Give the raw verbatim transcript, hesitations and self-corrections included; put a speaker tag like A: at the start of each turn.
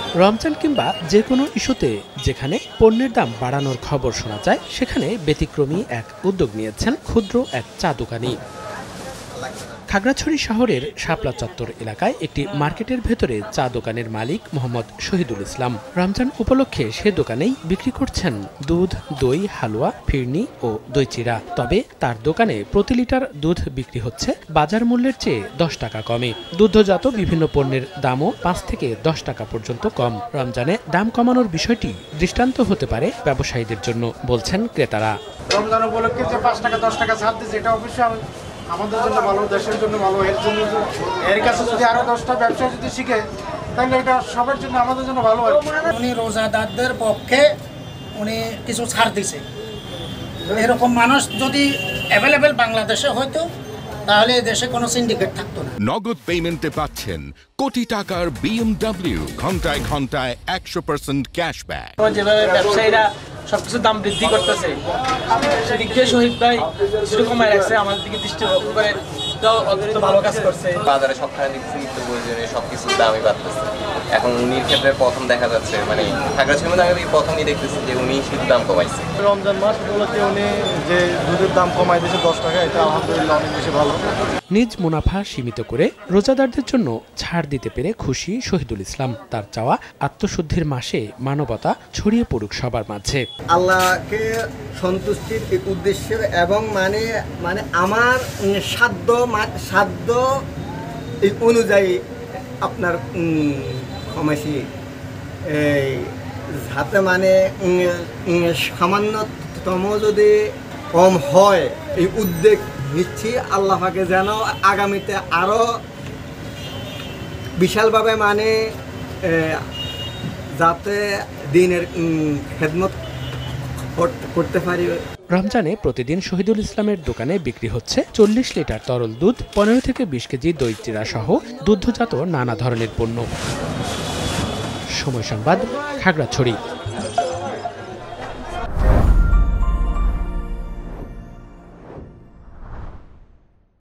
A: রমজান কিংবা যে কোনো ইস্যুতে যেখানে পণ্যের দাম বাড়ানোর খবর শোনা যায়, সেখানে ব্যতিক্রমী এক উদ্যোগ নিয়েছেন ক্ষুদ্র এক চা দোকানি। খাগড়াছড়ি শহরের শাপলা চত্বর এলাকায় একটি মার্কেটের ভেতরে চা দোকানের মালিক মোহাম্মদ শহীদুল ইসলাম রমজান উপলক্ষে সে দোকানেই বিক্রি করছেন দুধ, দই, হালুয়া, ফিরনি ও দই চিড়া। তবে তার দোকানে প্রতি লিটার দুধ বিক্রি হচ্ছে বাজার মূল্যের চেয়ে দশ টাকা কমে। দুগ্ধজাত বিভিন্ন পণ্যের দামও পাঁচ থেকে দশ টাকা পর্যন্ত কম। রমজানে দাম কমানোর বিষয়টি দৃষ্টান্ত হতে পারে ব্যবসায়ীদের জন্য, বলছেন ক্রেতারা।
B: রমজান উপলক্ষে যে পাঁচ টাকা দশ টাকা ছাড় দিচ্ছে, এটা অবশ্যই আমাদের জন্য ভালো, দেশের জন্য ভালো। এর জন্য এর কাছে যদি আরো দশটা ব্যবসা যদি শিখে, তাহলে এটা সবার জন্য, আমাদের জন্য ভালো হয়।
C: উনি রোজাদারদের পক্ষে উনি কিছু ছাড় দিছে। এরকম মানুষ যদি অ্যাভেলেবেল বাংলাদেশে হয়তো, তাহলে দেশে কোনো সিন্ডিকেট থাকতো না।
D: নগদ পেমেন্টে পাচ্ছেন কোটি টাকার বিএমডব্লিউ, ঘন্টায় ঘন্টায় একশো পার্সেন্ট ক্যাশব্যাক।
E: যেভাবে ব্যবসায়ীরা সবকিছুর দাম বৃদ্ধি করতেছে, সেদিক দিয়ে শহীদ ভাই সেটা কমায় রাখছে, আমাদের দিকে দৃষ্টি লক্ষ্য করে অত্যন্ত ভালো কাজ করছে।
F: বাজারে সবখানে দেখছি নিত্য প্রয়োজনীয় সবকিছুর দামই বাড়তেছে। এখন উনির ক্ষেত্রে প্রথম দেখা যাচ্ছে, মানে খাগড়াছড়ির মধ্যে আমি প্রথমই দেখতেছি যে উনি শুধু দাম কমাইছে।
B: রমজান মাস উপলক্ষে উনি যে দুধের দাম কমাই দিয়েছে দশ টাকা, এটা আলহামদুলিল্লাহ অনেক বেশি ভালো।
A: নিজ মুনাফা সীমিত করে রোজাদারদের জন্য ছাড় দিতে পেরে খুশি শহীদুল ইসলাম। তার চাওয়া আত্মশুদ্ধির মাসে মানবতা ছড়িয়ে পড়ুক সবার মাঝে।
G: আল্লাহকে সন্তুষ্টির উদ্দেশ্যে এবং মানে মানে আমার সাধ্য সাধ্য অনুযায়ী আপনার ক্ষমাসী এই যাতে মানে সামান্যতম যদি কম হয়, এই উদ্যোগ নিচ্ছি। আল্লাহ পাকে যেন আগামীতে আরও বিশালভাবে মানে যাতে দিনের খেদমত করতে পারি।
A: রমজানে প্রতিদিন শহীদুল ইসলামের দোকানে বিক্রি হচ্ছে চল্লিশ লিটার তরল দুধ, পনেরো থেকে বিশ কেজি দই চিড়া সহ দুগ্ধজাত নানা ধরনের পণ্য। সময় সংবাদ, খাগড়াছড়ি।